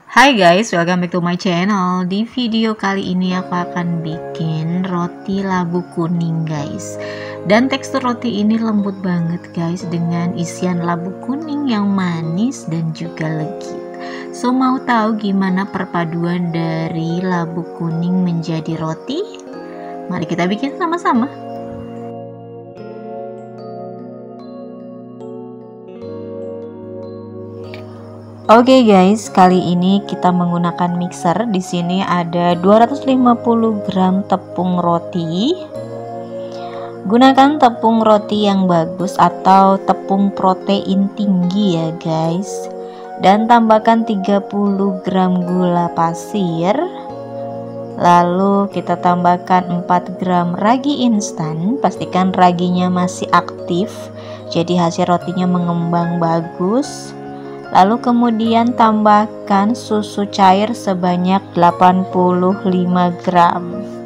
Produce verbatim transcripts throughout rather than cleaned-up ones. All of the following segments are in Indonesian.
Hai guys, welcome back to my channel. Di video kali ini aku akan bikin roti labu kuning guys. Dan tekstur roti ini lembut banget guys, dengan isian labu kuning yang manis dan juga legit. So mau tahu gimana perpaduan dari labu kuning menjadi roti? Mari kita bikin sama-sama. Oke okay guys, kali ini kita menggunakan mixer. Di sini ada dua ratus lima puluh gram tepung roti. Gunakan tepung roti yang bagus atau tepung protein tinggi ya guys. Dan tambahkan tiga puluh gram gula pasir. Lalu kita tambahkan empat gram ragi instan. Pastikan raginya masih aktif, jadi hasil rotinya mengembang bagus. Lalu kemudian tambahkan susu cair sebanyak delapan puluh lima gram.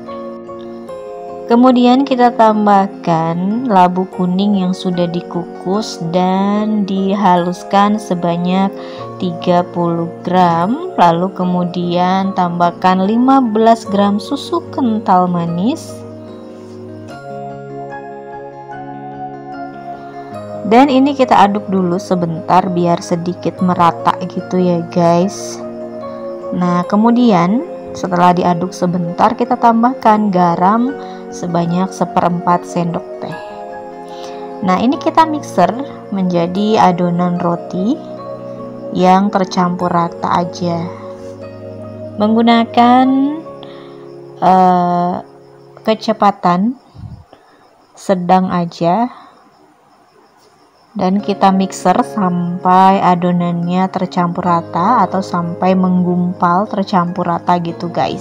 Kemudian kita tambahkan labu kuning yang sudah dikukus dan dihaluskan sebanyak tiga puluh gram. Lalu kemudian tambahkan lima belas gram susu kental manis. Dan ini kita aduk dulu sebentar biar sedikit merata gitu ya guys. Nah kemudian setelah diaduk sebentar kita tambahkan garam sebanyak seperempat sendok teh. Nah ini kita mixer menjadi adonan roti yang tercampur rata aja. Menggunakan uh, kecepatan sedang aja. Dan kita mixer sampai adonannya tercampur rata atau sampai menggumpal tercampur rata gitu guys.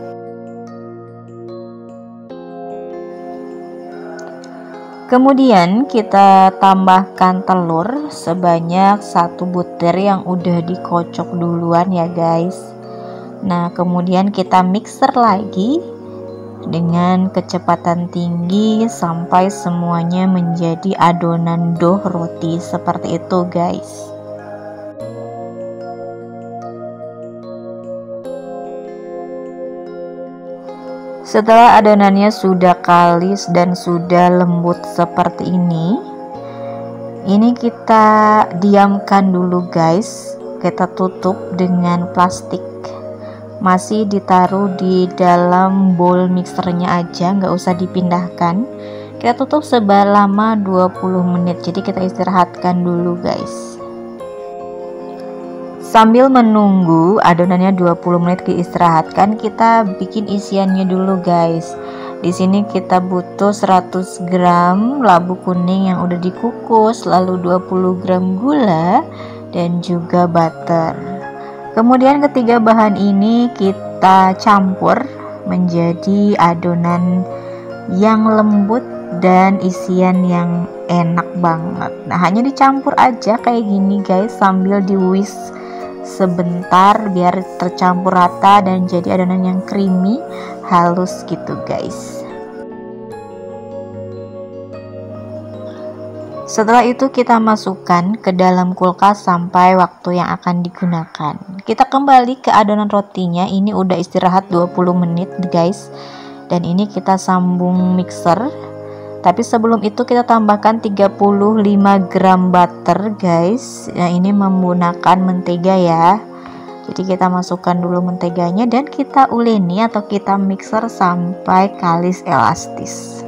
Kemudian kita tambahkan telur sebanyak satu butir yang udah dikocok duluan ya guys. Nah kemudian kita mixer lagi dengan kecepatan tinggi sampai semuanya menjadi adonan dough roti seperti itu guys. Setelah adonannya sudah kalis dan sudah lembut seperti ini, ini kita diamkan dulu guys. Kita tutup dengan plastik. Masih ditaruh di dalam bowl mixernya aja, nggak usah dipindahkan. Kita tutup selama dua puluh menit, jadi kita istirahatkan dulu guys. Sambil menunggu adonannya dua puluh menit diistirahatkan, kita bikin isiannya dulu guys. Di sini kita butuh seratus gram labu kuning yang udah dikukus, lalu dua puluh gram gula dan juga butter. Kemudian ketiga bahan ini kita campur menjadi adonan yang lembut dan isian yang enak banget. Nah hanya dicampur aja kayak gini guys, sambil di whisk sebentar biar tercampur rata dan jadi adonan yang creamy halus gitu guys. Setelah itu kita masukkan ke dalam kulkas sampai waktu yang akan digunakan. Kita kembali ke adonan rotinya, ini udah istirahat dua puluh menit guys. Dan ini kita sambung mixer. Tapi sebelum itu kita tambahkan tiga puluh lima gram butter guys. Nah ini menggunakan mentega ya. Jadi kita masukkan dulu menteganya dan kita uleni atau kita mixer sampai kalis elastis.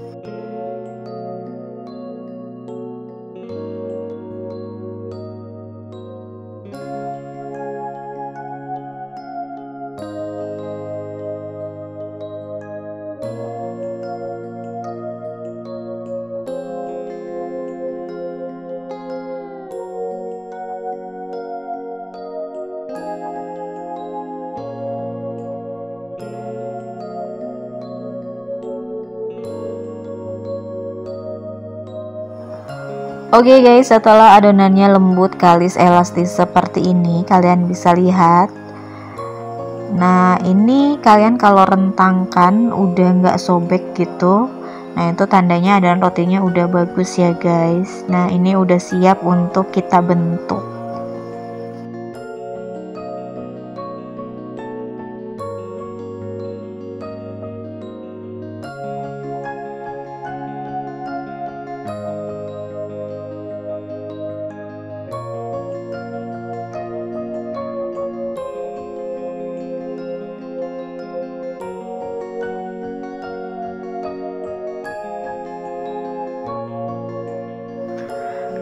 Oke okay guys, setelah adonannya lembut kalis elastis seperti ini, kalian bisa lihat. Nah ini kalian kalau rentangkan udah nggak sobek gitu. Nah itu tandanya adonan rotinya udah bagus ya guys. Nah ini udah siap untuk kita bentuk.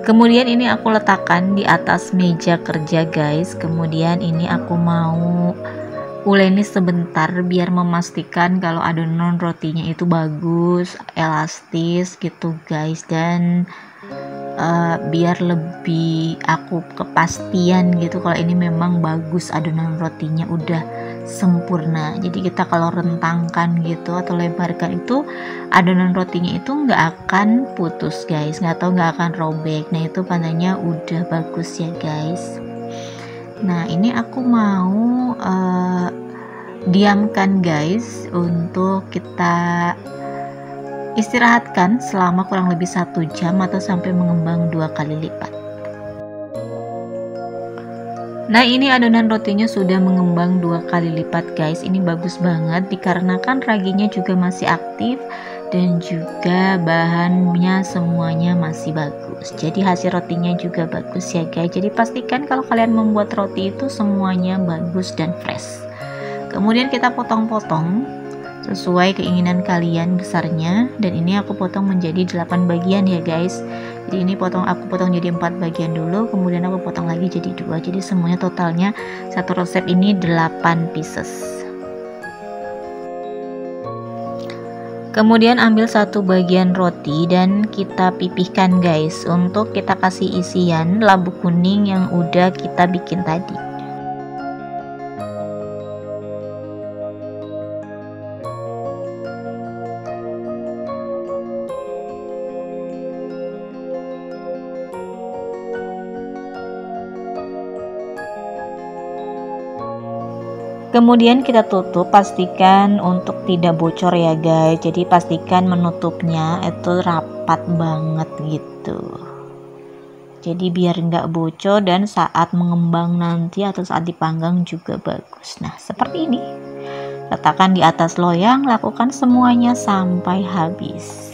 Kemudian ini aku letakkan di atas meja kerja guys. Kemudian ini aku mau uleni sebentar biar memastikan kalau adonan rotinya itu bagus, elastis gitu guys, dan uh, biar lebih aku kepastian gitu kalau ini memang bagus adonan rotinya udah sempurna. Jadi kita kalau rentangkan gitu atau lebarkan itu adonan rotinya itu nggak akan putus guys, nggak tahu nggak akan robek. Nah itu tandanya udah bagus ya guys. Nah ini aku mau uh, diamkan guys untuk kita istirahatkan selama kurang lebih satu jam atau sampai mengembang dua kali lipat. Nah ini adonan rotinya sudah mengembang dua kali lipat guys. Ini bagus banget dikarenakan raginya juga masih aktif dan juga bahannya semuanya masih bagus. Jadi hasil rotinya juga bagus ya guys. Jadi pastikan kalau kalian membuat roti itu semuanya bagus dan fresh. Kemudian kita potong-potong sesuai keinginan kalian besarnya, dan ini aku potong menjadi delapan bagian ya guys. Jadi ini potong aku potong jadi empat bagian dulu, kemudian aku potong lagi jadi dua. Jadi semuanya totalnya satu resep ini delapan pieces. Kemudian ambil satu bagian roti dan kita pipihkan guys untuk kita kasih isian labu kuning yang udah kita bikin tadi. Kemudian kita tutup, pastikan untuk tidak bocor ya guys. Jadi pastikan menutupnya itu rapat banget gitu. Jadi biar nggak bocor dan saat mengembang nanti atau saat dipanggang juga bagus. Nah seperti ini. Letakkan di atas loyang, lakukan semuanya sampai habis.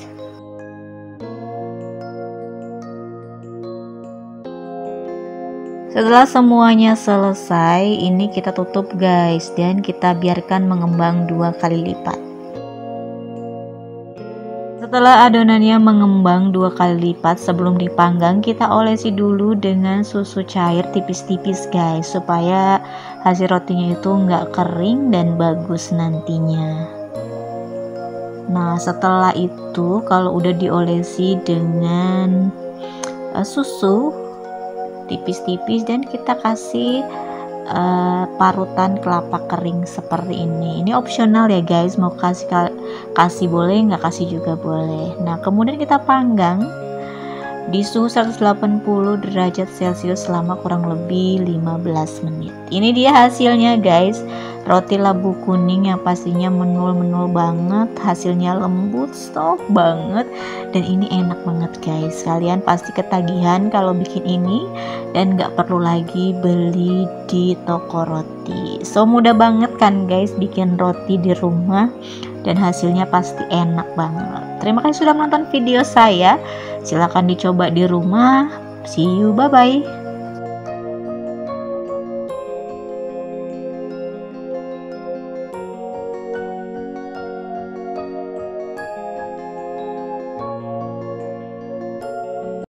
Setelah semuanya selesai, ini kita tutup guys dan kita biarkan mengembang dua kali lipat. Setelah adonannya mengembang dua kali lipat, sebelum dipanggang kita olesi dulu dengan susu cair tipis-tipis guys, supaya hasil rotinya itu nggak kering dan bagus nantinya. Nah setelah itu kalau udah diolesi dengan uh, susu tipis-tipis dan kita kasih uh, parutan kelapa kering seperti ini. Ini opsional ya guys, mau kasih kasih boleh, nggak kasih juga boleh. Nah kemudian kita panggang di suhu seratus delapan puluh derajat celcius selama kurang lebih lima belas menit. Ini dia hasilnya guys, roti labu kuning yang pastinya menul-menul banget, hasilnya lembut, soft banget, dan ini enak banget guys. Kalian pasti ketagihan kalau bikin ini dan nggak perlu lagi beli di toko roti. So mudah banget kan guys bikin roti di rumah, dan hasilnya pasti enak banget. Terima kasih sudah menonton video saya. Silahkan dicoba di rumah. See you, bye bye.